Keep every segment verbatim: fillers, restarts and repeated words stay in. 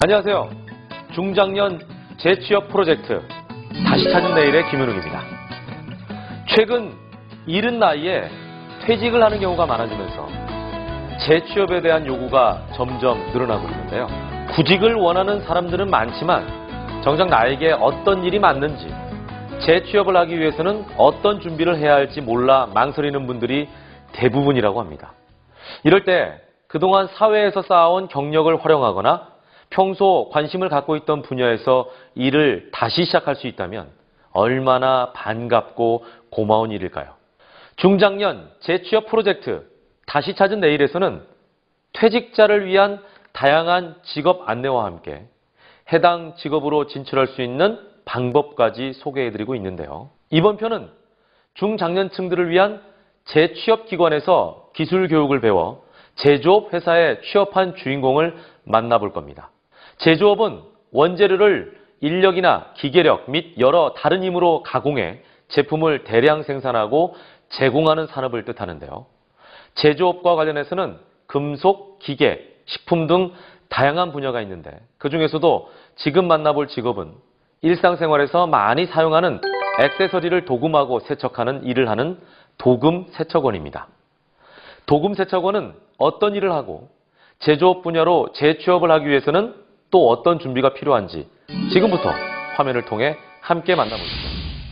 안녕하세요. 중장년 재취업 프로젝트 다시 찾은 내일의 김현욱입니다. 최근 이른 나이에 퇴직을 하는 경우가 많아지면서 재취업에 대한 요구가 점점 늘어나고 있는데요. 구직을 원하는 사람들은 많지만 정작 나에게 어떤 일이 맞는지, 재취업을 하기 위해서는 어떤 준비를 해야 할지 몰라 망설이는 분들이 대부분이라고 합니다. 이럴 때 그동안 사회에서 쌓아온 경력을 활용하거나 평소 관심을 갖고 있던 분야에서 일을 다시 시작할 수 있다면 얼마나 반갑고 고마운 일일까요? 중장년 재취업 프로젝트 다시 찾은 내일에서는 퇴직자를 위한 다양한 직업 안내와 함께 해당 직업으로 진출할 수 있는 방법까지 소개해드리고 있는데요. 이번 편은 중장년층들을 위한 재취업 기관에서 기술 교육을 배워 제조업 회사에 취업한 주인공을 만나볼 겁니다. 제조업은 원재료를 인력이나 기계력 및 여러 다른 힘으로 가공해 제품을 대량 생산하고 제공하는 산업을 뜻하는데요. 제조업과 관련해서는 금속, 기계, 식품 등 다양한 분야가 있는데 그중에서도 지금 만나볼 직업은 일상생활에서 많이 사용하는 액세서리를 도금하고 세척하는 일을 하는 도금 세척원입니다. 도금 세척원은 어떤 일을 하고 제조업 분야로 재취업을 하기 위해서는 또 어떤 준비가 필요한지 지금부터 화면을 통해 함께 만나보시죠.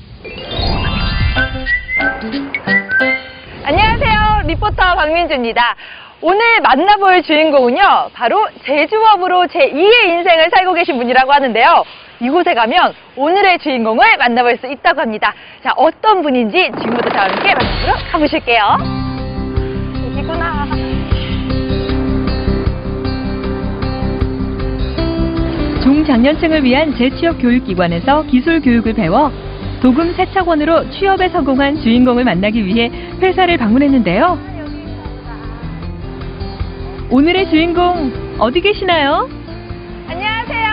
안녕하세요. 리포터 박민주입니다. 오늘 만나볼 주인공은요, 바로 제조업으로 제이의 인생을 살고 계신 분이라고 하는데요. 이곳에 가면 오늘의 주인공을 만나볼 수 있다고 합니다. 자, 어떤 분인지 지금부터 저와 함께 만나보러 가보실게요. 여기구나. 중장년층을 위한 재취업 교육기관에서 기술 교육을 배워 도금 세척원으로 취업에 성공한 주인공을 만나기 위해 회사를 방문했는데요. 오늘의 주인공 어디 계시나요? 안녕하세요.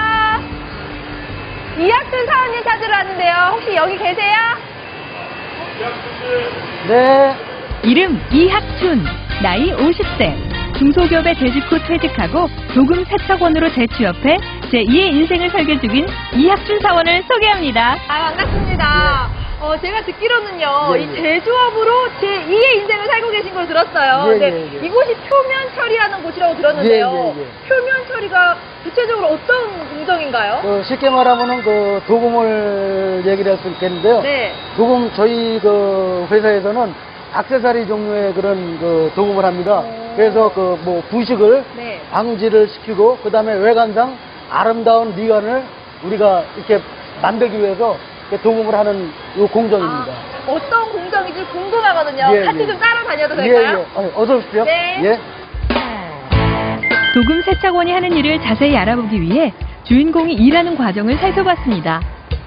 이학준 사원님 찾으러 왔는데요. 혹시 여기 계세요? 네. 이름 이학춘, 나이 오십 세. 중소기업에 재직 후 퇴직하고 도금 세척원으로 재취업해 제이의 인생을 살게 중인 이학춘 사원을 소개합니다. 아, 반갑습니다. 예. 어, 제가 듣기로는요, 예, 이 예. 제조업으로 제이의 인생을 살고 계신 걸 들었어요. 예, 네, 예, 예. 이곳이 표면 처리하는 곳이라고 들었는데요. 예, 예, 예. 표면 처리가 구체적으로 어떤 공정인가요? 그 쉽게 말하면은 그 도금을 얘기를 할 수 있겠는데요. 네. 도금 저희 그 회사에서는 액세서리 종류의 그런 그 도금을 합니다. 오. 그래서 그 뭐 부식을 네. 방지를 시키고 그 다음에 외관상 아름다운 미관을 우리가 이렇게 만들기 위해서 이렇게 도금을 하는 이 공정입니다. 아, 어떤 공정인지 궁금하거든요. 예, 같이 예. 좀 따라다녀도 예, 될까요? 예. 어, 어서 오십시오. 네. 예. 도금 세척원이 하는 일을 자세히 알아보기 위해 주인공이 일하는 과정을 살펴봤습니다.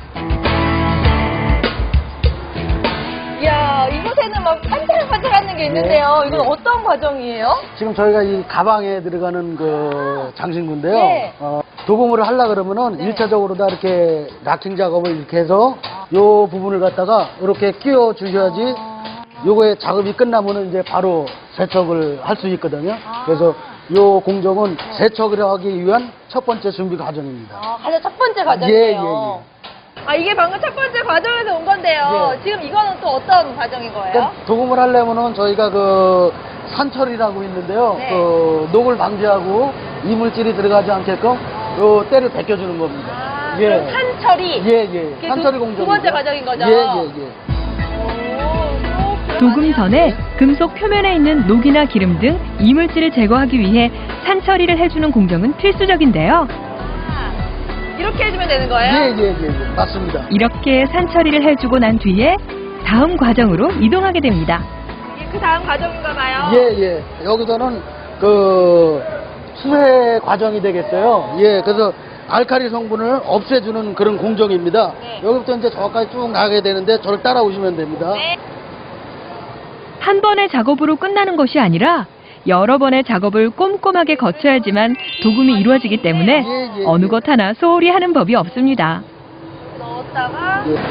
이야, 이곳에는 막 반짝반짝하는 게 있는데요. 네. 이건 네. 어떤 과정이에요? 지금 저희가 이 가방에 들어가는 그 장신구인데요. 네. 어, 도금을 하려 그러면은 네. 일차적으로 다 이렇게 락킹 작업을 이렇게 해서 요 부분을 갖다가 이렇게 끼워 주셔야지 요거의 작업이 끝나면은 이제 바로 세척을 할 수 있거든요. 그래서 요 공정은 세척을 하기 위한 첫 번째 준비 과정입니다. 아, 가장 첫 번째 과정이에요. 예, 예, 예. 아, 이게 방금 첫 번째 과정에서 온 건데요. 예. 지금 이거는 또 어떤 과정인 거예요? 그러니까 도금을 하려면은 저희가 그 산처리라고 있는데요. 네. 그 녹을 방지하고 이물질이 들어가지 않게끔 요 때를 벗겨주는 겁니다. 아, 예. 그럼 산처리. 예, 예. 그게 산처리 두- 공정. 두 번째 과정인 거죠? 예, 예, 예. 오, 도금 전에 금속 표면에 있는 녹이나 기름 등 이물질을 제거하기 위해 산처리를 해주는 공정은 필수적인데요. 이렇게 해주면 되는 거예요? 예, 예, 예, 예. 맞습니다. 이렇게 산처리를 해주고 난 뒤에 다음 과정으로 이동하게 됩니다. 이게 그 다음 과정인가 봐요. 예, 예. 여기서는 그 수해 과정이 되겠어요. 예, 그래서 알칼리 성분을 없애주는 그런 공정입니다. 네. 여기부터 이제 저까지 쭉 나가게 되는데 저를 따라오시면 됩니다. 네. 한 번의 작업으로 끝나는 것이 아니라 여러 번의 작업을 꼼꼼하게 거쳐야지만 도금이 이루어지기 때문에 예, 예, 어느 예. 것 하나 소홀히 하는 법이 없습니다. 넣었다가 예.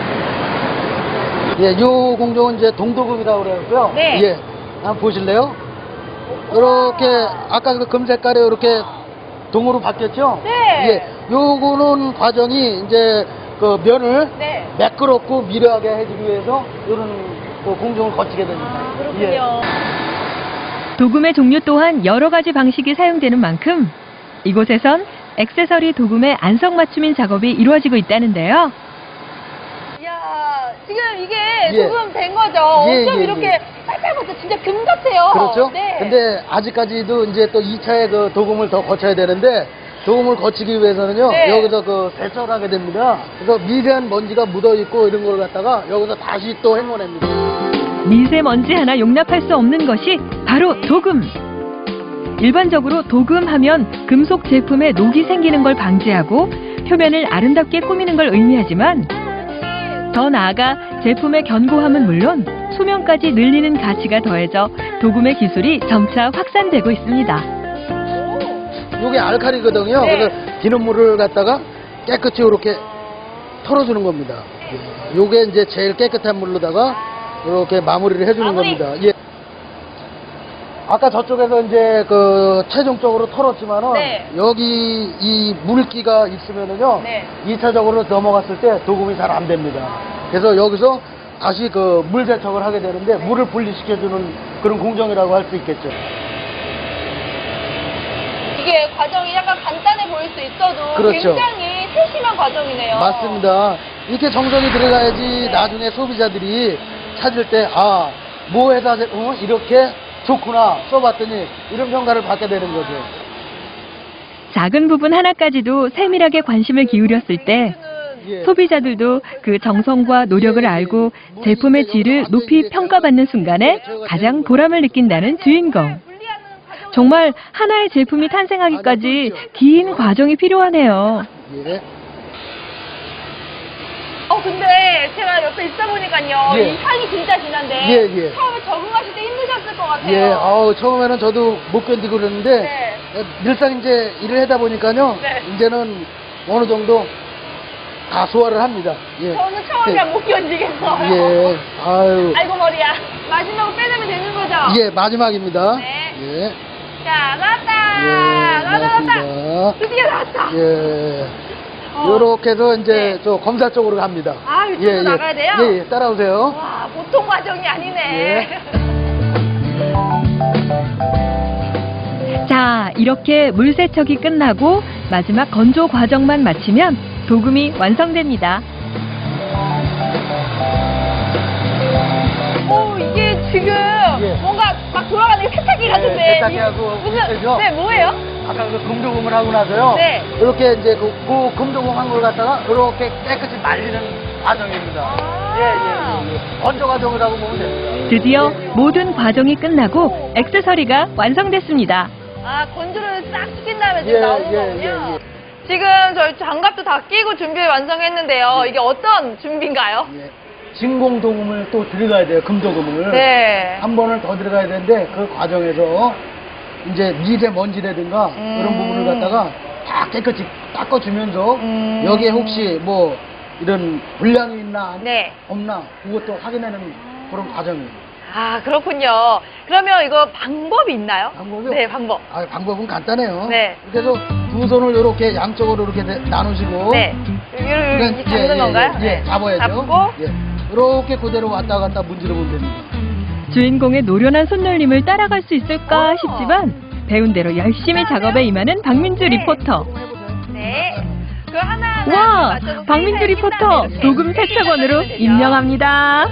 예, 요 공정은 이제 동도금이라고 그러고요. 네. 예. 한번 보실래요? 이렇게 아까 그 금색깔에 이렇게 동으로 바뀌었죠? 네. 예. 요거는 과정이 이제 그 면을 네. 매끄럽고 미려하게 해주기 위해서 이런 그 공정을 거치게 됩니다. 아, 그렇군요. 도금의 종류 또한 여러 가지 방식이 사용되는 만큼 이곳에선 액세서리 도금의 안성맞춤인 작업이 이루어지고 있다는데요. 이야, 지금 이게 예. 도금 된 거죠? 예, 엄청 예, 이렇게 예. 빨빨부터 진짜 금 같아요. 그렇죠? 네. 근데 아직까지도 이제 또 이 차의 그 도금을 더 거쳐야 되는데 도금을 거치기 위해서는요, 네. 여기서 그 세척을 하게 됩니다. 그래서 미세한 먼지가 묻어있고 이런 걸 갖다가 여기서 다시 또 헹궈냅니다. 미세먼지 하나 용납할 수 없는 것이 바로 도금. 일반적으로 도금하면 금속 제품에 녹이 생기는 걸 방지하고 표면을 아름답게 꾸미는 걸 의미하지만 더 나아가 제품의 견고함은 물론 수명까지 늘리는 가치가 더해져 도금의 기술이 점차 확산되고 있습니다. 요게 알칼리거든요. 네. 그래서 비눗물을 갖다가 깨끗이 이렇게 털어주는 겁니다. 예. 요게 이제 제일 깨끗한 물로다가 이렇게 마무리를 해주는 마무리. 겁니다. 예. 아까 저쪽에서 이제 그 최종적으로 털었지만은 네. 여기 이 물기가 있으면은요, 네. 이 차적으로 넘어갔을 때 도금이 잘 안 됩니다. 그래서 여기서 다시 그 물 세척을 하게 되는데 물을 분리시켜주는 그런 공정이라고 할 수 있겠죠. 이게 과정이 약간 간단해 보일 수 있어도 그렇죠. 굉장히 세심한 과정이네요. 맞습니다. 이렇게 정성이 들어가야지 나중에 소비자들이 찾을 때, 아, 뭐 회사 어, 이렇게 좋구나 써봤더니 이런 평가를 받게 되는 거죠. 작은 부분 하나까지도 세밀하게 관심을 기울였을 때 예. 소비자들도 그 정성과 노력을 알고 제품의 질을 높이 평가받는 순간에 가장 보람을 느낀다는 주인공. 정말 하나의 제품이 탄생하기까지 긴 과정이 필요하네요. 예. 어 근데 제가 옆에 있다 보니까요. 예. 이 향이 진짜 진한데 예, 예. 처음에 적응하실 때 힘드셨을 것 같아요. 예, 아우, 처음에는 저도 못 견디고 그랬는데, 네. 늘상 이제 일을 하다 보니까요, 네. 이제는 어느 정도 다 소화를 합니다. 예. 저는 처음에 못 견디겠어요. 예, 아유. 아이고 머리야. 마지막으로 빼내면 되는 거죠? 예, 마지막입니다. 네. 예. 자 나왔다. 예, 나왔다 나왔다. 맞습니다. 드디어 나왔다. 예. 어. 요렇게 해서 이제 네. 저 검사 쪽으로 갑니다. 아, 이쪽으로 나가야 돼요? 예, 예, 따라오세요. 와 보통 과정이 아니네. 자, 이렇게 물 세척이 끝나고 마지막 건조 과정만 마치면 도금이 완성됩니다. 오 이게 지금 예. 뭔가 막 돌아가는 세탁기 같은데. 네, 세탁기하고 무슨 비슷하죠? 네 뭐예요? 아까 그 금도금을 하고 나서요. 네. 이렇게 이제 그, 그 금도금 한 걸 갖다가 이렇게 깨끗이 말리는 과정입니다. 아. 예, 예, 예, 예. 건조 과정이라고 보면 됩니다. 드디어 예, 예. 모든 과정이 끝나고 액세서리가 완성됐습니다. 아 건조를 싹 시킨 다음에 지금 예, 나오는 예, 거군요. 예, 예. 지금 저희 장갑도 다 끼고 준비 완성했는데요. 이게 어떤 준비인가요? 예. 진공 도금을 또 들어가야 돼요. 금도금을. 네. 한 번을 더 들어가야 되는데 그 과정에서 이제 미세 먼지라든가 음. 그런 부분을 갖다가 다 깨끗이 닦아주면서 음. 여기에 혹시 뭐 이런 불량이 있나 네. 없나 그것도 확인하는 그런 과정이에요. 아 그렇군요. 그러면 이거 방법이 있나요? 방법이요? 네 방법. 아, 방법은 간단해요. 네. 그래서 두 손을 이렇게 양쪽으로 이렇게 내- 나누시고 네. 이렇게 그냥, 예, 잡는 예, 건가요? 예, 예, 잡아야죠. 잡고 예. 이렇게 그대로 왔다 갔다 문지르 보면 됩니다. 주인공의 노련한 손놀림을 따라갈 수 있을까 어. 싶지만 배운 대로 열심히 작업에 임하는 박민주 리포터. 네. 그 하나 와, 박민주 리포터 도금 세척원으로 임명합니다.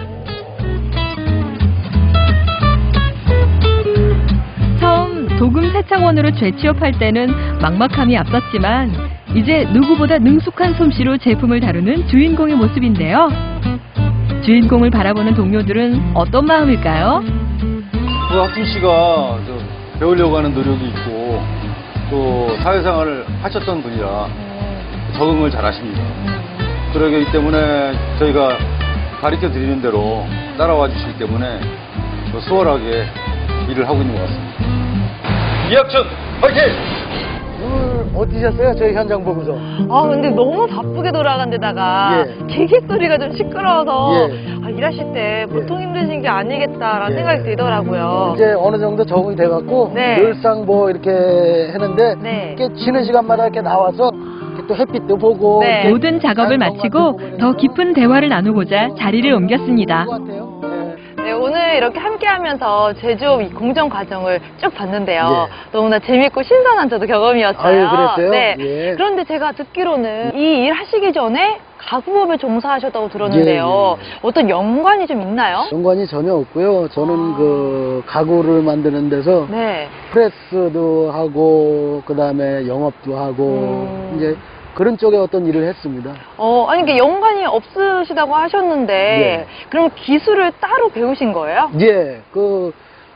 처음 도금 세척원으로 재취업할 때는 막막함이 앞섰지만 이제 누구보다 능숙한 솜씨로 제품을 다루는 주인공의 모습인데요. 주인공을 바라보는 동료들은 어떤 마음일까요? 그 학준 씨가 좀 배우려고 하는 노력이 있고 또 사회생활을 하셨던 분이라 적응을 잘 하십니다. 그러기 때문에 저희가 가르쳐 드리는 대로 따라와 주시기 때문에 더 수월하게 일을 하고 있는 것 같습니다. 이학준, 화이팅! 오늘 어떠셨어요? 저희 현장 보고서. 아, 근데 너무 바쁘게 돌아간 데다가 예. 기계 소리가 좀 시끄러워서 예. 아, 일하실 때 보통 힘드신 게 아니겠다라는 예. 생각이 들더라고요. 이제 어느 정도 적응이 돼갖고 네. 늘상 뭐 이렇게 했는데 네. 이렇게 쉬는 시간마다 이렇게 나와서 이렇게 또 햇빛도 보고 네. 이렇게 모든 작업을 마치고 더 깊은 대화를 나누고자 자리를 옮겼습니다. 좋은 것 같아요. 네. 네, 오늘 이렇게 함께하면서 제조업 이 공정 과정을 쭉 봤는데요. 너무나 재밌고 신선한 저도 경험이었어요. 아유, 그랬어요? 네. 예. 그런데 제가 듣기로는 이 일 하시기 전에 가구법에 종사하셨다고 들었는데요. 예, 예. 어떤 연관이 좀 있나요? 연관이 전혀 없고요. 저는 그 가구를 만드는 데서 네. 프레스도 하고 그다음에 영업도 하고 음. 이제 그런 쪽에 어떤 일을 했습니다. 어, 아니, 이게 연관이 없으시다고 하셨는데, 예. 그럼 기술을 따로 배우신 거예요? 예, 그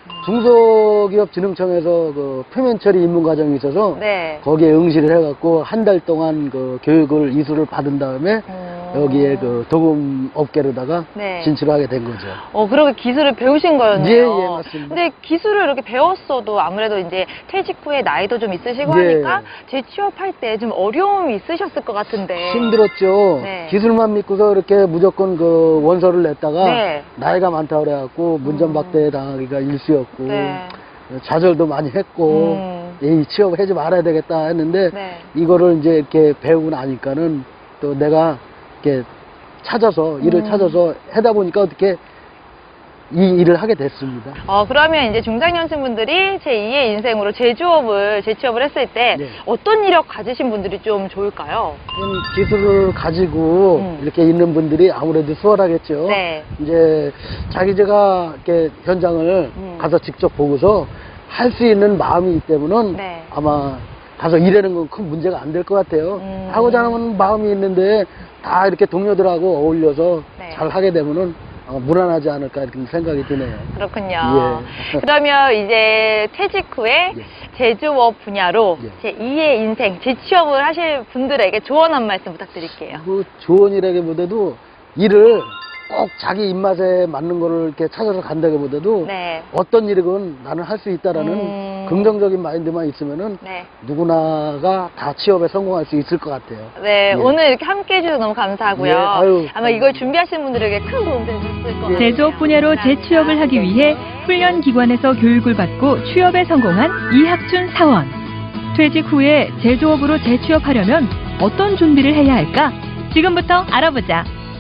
중소기업진흥청에서 그 표면 처리 입문 과정이 있어서 네. 거기에 응시를 해갖고 한 달 동안 그 교육을 이수를 받은 다음에 어. 여기에 그 도금 업계로다가 네. 진출하게 된 거죠. 어, 그렇게 기술을 배우신 거였네요. 예, 예, 맞습니다. 근데 기술을 이렇게 배웠어도 아무래도 이제 퇴직 후에 나이도 좀 있으시고 예. 하니까 재취업할 때 좀 어려움이 있으셨을 것 같은데. 힘들었죠. 네. 기술만 믿고서 이렇게 무조건 그 원서를 냈다가 네. 나이가 많다 그래갖고 문전박대 당하기가 일쑤였고 네. 좌절도 많이 했고 음. 이 취업하지 말아야 되겠다 했는데 네. 이거를 이제 이렇게 배우고 나니까는 또 내가 이렇게 찾아서 일을 음. 찾아서 하다 보니까 어떻게 이 일을 하게 됐습니다. 어, 그러면 이제 중장년층분들이 제이의 인생으로 제조업을, 재취업을 했을 때 네. 어떤 이력 가지신 분들이 좀 좋을까요? 그런 기술을 가지고 음. 이렇게 있는 분들이 아무래도 수월하겠죠. 네. 이제 자기 제가 이렇게 현장을 음. 가서 직접 보고서 할 수 있는 마음이기 때문에 네. 아마 가서 일하는 건 큰 문제가 안 될 것 같아요. 음. 하고자 하는 마음이 있는데 다 이렇게 동료들하고 어울려서 네. 잘 하게 되면은 어, 무난하지 않을까 이렇게 생각이 드네요. 그렇군요. 예. 그러면 이제 퇴직 후에 예. 제조업 분야로 예. 제이의 인생, 재취업을 하실 분들에게 조언 한 말씀 부탁드릴게요. 그 조언이라기보다도 일을 꼭 자기 입맛에 맞는 거를 이렇게 찾아서 간다기보다도 네. 어떤 일이건 나는 할 수 있다라는 음. 긍정적인 마인드만 있으면은 네. 누구나가 다 취업에 성공할 수 있을 것 같아요. 네, 예. 오늘 이렇게 함께 해주셔서 너무 감사하고요. 예, 아유. 아마 이걸 준비하시는 분들에게 큰 도움 되셨을 것 같아요. 제조업 분야로 재취업을 하기 위해 훈련 기관에서 교육을 받고 취업에 성공한 이학춘 사원. 퇴직 후에 제조업으로 재취업하려면 어떤 준비를 해야 할까? 지금부터 알아보자.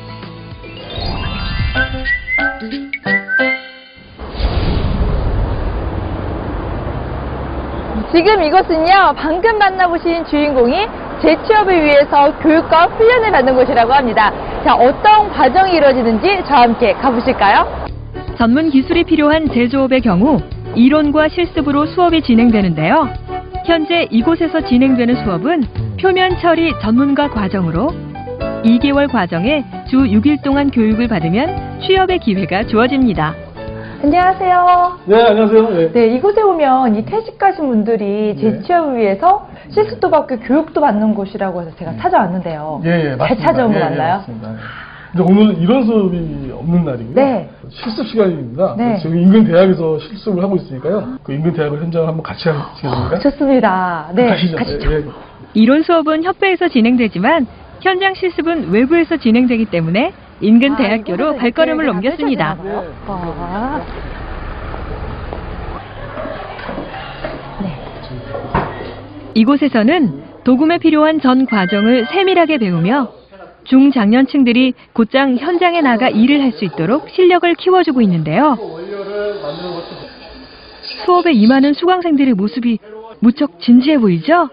지금 이곳은요, 방금 만나보신 주인공이 재취업을 위해서 교육과 훈련을 받는 곳이라고 합니다. 자, 어떤 과정이 이루어지는지 저와 함께 가보실까요? 전문 기술이 필요한 제조업의 경우 이론과 실습으로 수업이 진행되는데요. 현재 이곳에서 진행되는 수업은 표면 처리 전문가 과정으로 이 개월 과정에 주 육 일 동안 교육을 받으면 취업의 기회가 주어집니다. 안녕하세요. 네, 안녕하세요. 네. 네, 이곳에 오면 이 퇴직하신 분들이 재취업을 위해서 실습도 받고 교육도 받는 곳이라고 해서 제가 찾아왔는데요. 예, 예, 잘 맞습니다. 찾아온 거 예, 예, 맞나요? 맞습니다. 예. 근데 오늘 이런 수업이 없는 날이고요. 네. 실습 시간입니다. 네. 지금 인근 대학에서 실습을 하고 있으니까요. 그 인근 대학을 현장을 한번 같이 하시겠습니까? 좋습니다. 네, 가시죠. 가시죠. 예, 예. 이론 수업은 협회에서 진행되지만 현장 실습은 외부에서 진행되기 때문에 인근 아, 대학교로 이곳에서 발걸음을 이렇게 옮겼습니다. 하셔야 되나 봐요. 아. 이곳에서는 도금에 필요한 전 과정을 세밀하게 배우며 중장년층들이 곧장 현장에 나가 일을 할 수 있도록 실력을 키워주고 있는데요. 수업에 임하는 수강생들의 모습이 무척 진지해 보이죠?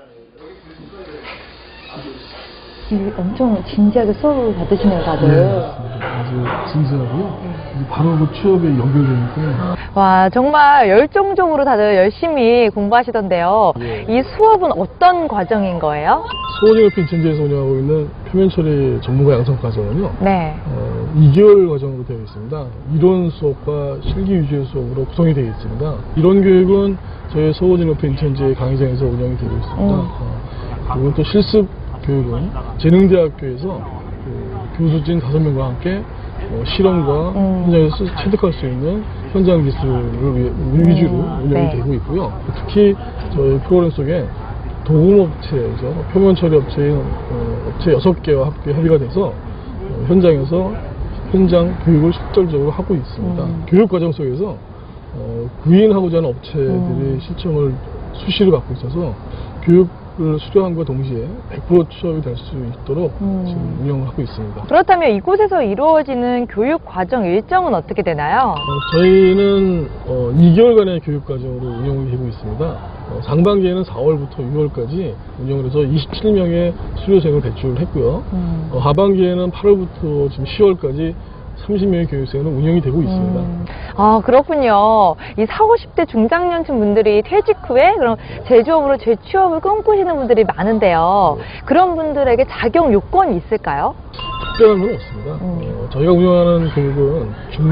엄청 진지하게 수업을 받으시네요, 다들. 네, 아주 진지하고요. 이제 바로 그 취업에 연결되니까요. 와, 정말 열정적으로 다들 열심히 공부하시던데요. 네. 이 수업은 어떤 과정인 거예요? 소원협회 인천지에서 운영하고 있는 표면 처리 전문가 양성 과정은요. 네. 어, 이 개월 과정으로 되어 있습니다. 이론 수업과 실기 위주의 수업으로 구성이 되어 있습니다. 이론 교육은 저희 소원협회 인천지 강의장에서 운영이 되고 있습니다. 음. 어, 그리고 또 실습 교육은 재능대학교에서 그 교수진 다섯 명과 함께 어, 실험과 음. 현장에서 체득할 수 있는 현장 기술을 위, 위주로 음, 운영이 네. 되고 있고요. 특히 저희 프로그램 속에 도금업체죠. 표면 처리 업체인 어, 업체 여섯 개와 함께 협의가 돼서 어, 현장에서 현장 교육을 속절적으로 하고 있습니다. 음. 교육 과정 속에서 어, 구인하고자 하는 업체들이 음. 신청을 수시로 받고 있어서 교육을 수료함과 동시에 백 퍼센트 취업이 될 수 있도록 음. 지금 운영을 하고 있습니다. 그렇다면 이곳에서 이루어지는 교육 과정 일정은 어떻게 되나요? 어, 저희는 어, 이 개월간의 교육 과정으로 운영이 되고 있습니다. 어, 상반기에는 사월부터 유월까지 운영을 해서 이십칠 명의 수료생을 배출했고요. 음. 어, 하반기에는 팔월부터 지금 시월까지 삼십 명의 교육생은 운영이 되고 있습니다. 음. 아, 그렇군요. 이 사십, 오십 대 중장년층 분들이 퇴직 후에 그럼 제조업으로 재취업을 꿈꾸시는 분들이 많은데요. 그런 분들에게 자격 요건이 있을까요? 특별한 건 없습니다. 음. 어, 저희가 운영하는 교육은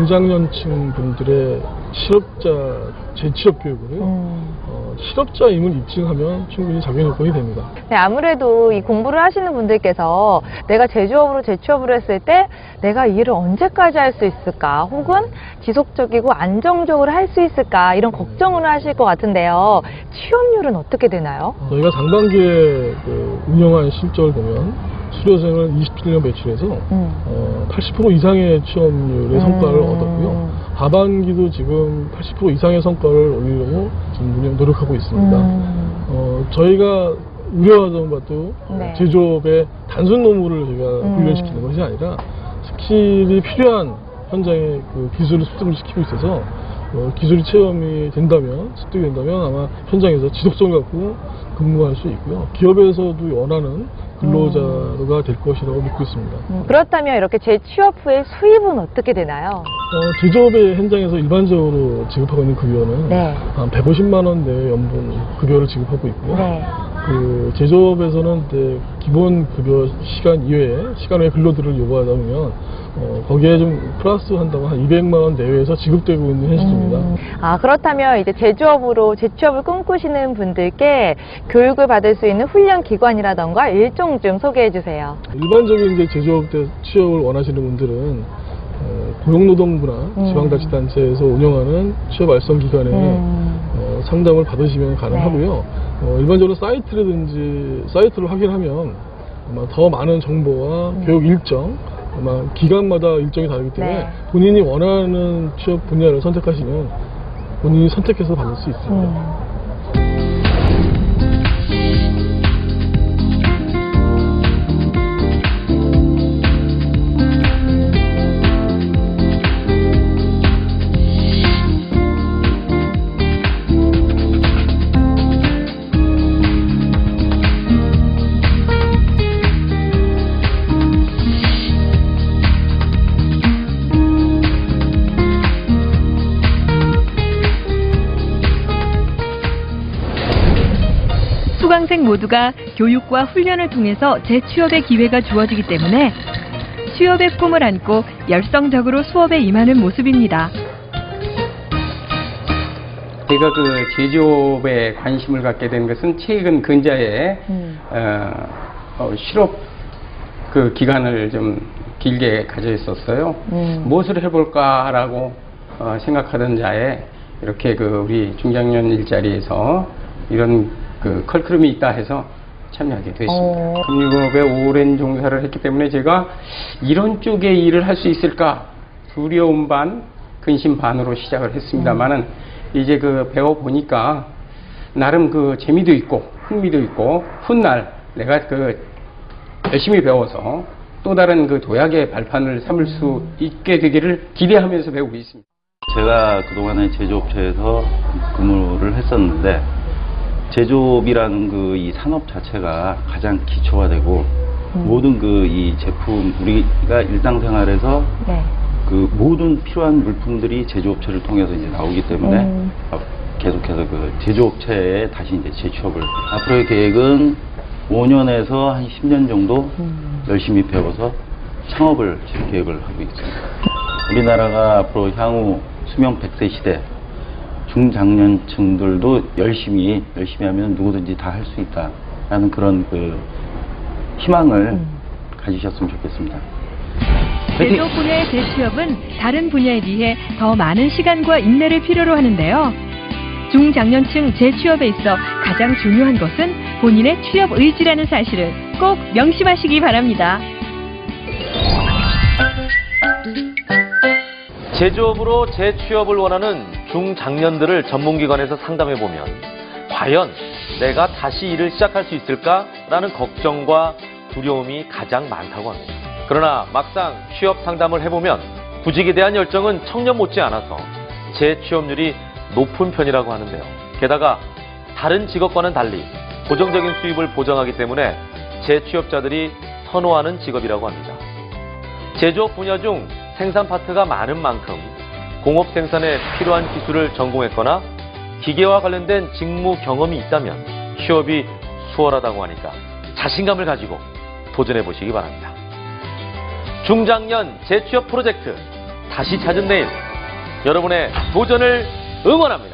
중장년층 분들의 실업자 재취업 교육으로요. 음. 어, 실업자임을 입증하면 충분히 자격 요건이 됩니다. 네, 아무래도 이 공부를 하시는 분들께서 내가 제조업으로 재취업을 했을 때 내가 이 일을 언제까지 할 수 있을까, 혹은 지속적이고 안정적으로 할 수 있을까, 이런 걱정을 하실 것 같은데요. 취업률은 어떻게 되나요? 저희가 상반기에 그 운영한 실적을 보면 수료생을 이십칠 년 배출해서 음. 어, 팔십 퍼센트 이상의 취업률의 성과를 음. 얻었고요. 하반기도 지금 팔십 퍼센트 이상의 성과를 올리려고 지금 운영 노력하고 있습니다. 음. 어, 저희가 우려하던 것도 네. 제조업의 단순 노무를 저희가 음. 훈련시키는 것이 아니라 스킬이 필요한 현장의 그 기술을 습득을 시키고 있어서 어, 기술이 체험이 된다면, 습득이 된다면 아마 현장에서 지속성을 갖고 근무할 수 있고요. 기업에서도 원하는 근로자가 될 것이라고 믿고 있습니다. 음, 그렇다면 이렇게 재취업 후에 수입은 어떻게 되나요? 어, 제조업의 현장에서 일반적으로 지급하고 있는 급여는 네. 한 백오십만 원 내의 연봉 급여를 지급하고 있고요. 네. 그 제조업에서는 이제 기본 급여 시간 이외에 시간 외 근로들을 요구하다 보면 어, 거기에 좀 플러스 한다고 한 이백만 원 내외에서 지급되고 있는 현실입니다. 음, 아, 그렇다면 이제 제조업으로 재취업을 꿈꾸시는 분들께 교육을 받을 수 있는 훈련 기관이라던가 일정 좀 소개해 주세요. 일반적인 이제 제조업 때 취업을 원하시는 분들은 어, 고용노동부나 음. 지방자치단체에서 운영하는 취업 알선 기관에 음. 어, 상담을 받으시면 가능하고요. 어, 일반적으로 사이트라든지 사이트를 확인하면 아마 더 많은 정보와 음. 교육 일정, 아마 기간마다 일정이 다르기 때문에 네. 본인이 원하는 취업 분야를 선택하시면 본인이 선택해서 받을 수 있습니다. 음. 수강생 모두가 교육과 훈련을 통해서 재취업의 기회가 주어지기 때문에 취업의 꿈을 안고 열성적으로 수업에 임하는 모습입니다. 제가 그 제조업에 관심을 갖게 된 것은 최근 근자에 음. 어, 어, 실업 그 기간을 좀 길게 가져 있었어요. 음. 무엇을 해볼까라고 어, 생각하던 자에 이렇게 그 우리 중장년 일자리에서 이런 그 컬크름이 있다 해서 참여하게 됐습니다. 오. 금융업에 오랜 종사를 했기 때문에 제가 이런 쪽의 일을 할 수 있을까 두려움 반 근심 반으로 시작을 했습니다만은 음. 이제 그 배워 보니까 나름 그 재미도 있고 흥미도 있고 훗날 내가 그 열심히 배워서 또 다른 그 도약의 발판을 삼을 수 있게 되기를 기대하면서 배우고 있습니다. 제가 그동안에 제조업체에서 근무를 했었는데 제조업이라는 그 이 산업 자체가 가장 기초가 되고 음. 모든 그 이 제품 우리가 일상생활에서 네. 그 모든 필요한 물품들이 제조업체를 통해서 이제 나오기 때문에 음. 계속해서 그 제조업체에 다시 이제 재취업을 앞으로의 계획은 오 년에서 한 십 년 정도 음. 열심히 배워서 창업을 지금 계획을 하고 있습니다. 우리나라가 앞으로 향후 수명 백 세 시대 중장년층들도 열심히 열심히 하면 누구든지 다 할 수 있다라는 그런 그 희망을 음. 가지셨으면 좋겠습니다. 제조업분야의 재취업은 다른 분야에 비해 더 많은 시간과 인내를 필요로 하는데요. 중장년층 재취업에 있어 가장 중요한 것은 본인의 취업 의지라는 사실을 꼭 명심하시기 바랍니다. 제조업으로 재취업을 원하는 중장년들을 전문기관에서 상담해보면 과연 내가 다시 일을 시작할 수 있을까라는 걱정과 두려움이 가장 많다고 합니다. 그러나 막상 취업 상담을 해보면 구직에 대한 열정은 청년 못지않아서 재취업률이 높은 편이라고 하는데요. 게다가 다른 직업과는 달리 고정적인 수입을 보장하기 때문에 재취업자들이 선호하는 직업이라고 합니다. 제조업 분야 중 생산 파트가 많은 만큼 공업 생산에 필요한 기술을 전공했거나 기계와 관련된 직무 경험이 있다면 취업이 수월하다고 하니까 자신감을 가지고 도전해 보시기 바랍니다. 중장년 재취업 프로젝트 다시 찾은 내일, 여러분의 도전을 응원합니다.